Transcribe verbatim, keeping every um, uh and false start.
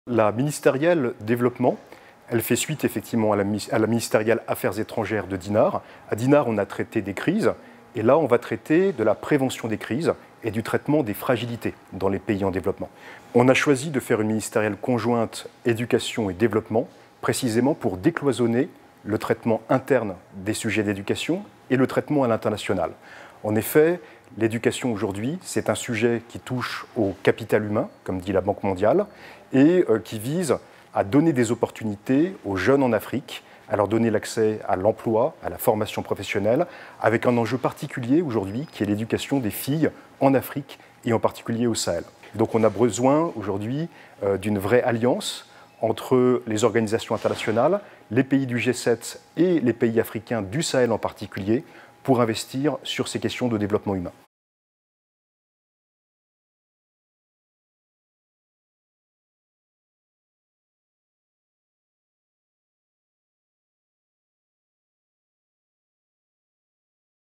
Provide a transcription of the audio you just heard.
La ministérielle développement, elle fait suite effectivement à la, à la ministérielle affaires étrangères de Dinard. À Dinard, on a traité des crises et là, on va traiter de la prévention des crises et du traitement des fragilités dans les pays en développement. On a choisi de faire une ministérielle conjointe éducation et développement, précisément pour décloisonner le traitement interne des sujets d'éducation et le traitement à l'international. En effet, l'éducation aujourd'hui, c'est un sujet qui touche au capital humain, comme dit la Banque mondiale, et euh, qui vise à donner des opportunités aux jeunes en Afrique, à leur donner l'accès à l'emploi, à la formation professionnelle, avec un enjeu particulier aujourd'hui qui est l'éducation des filles en Afrique et en particulier au Sahel. Donc on a besoin aujourd'hui euh, d'une vraie alliance entre les organisations internationales, les pays du G sept et les pays africains du Sahel en particulier, pour investir sur ces questions de développement humain.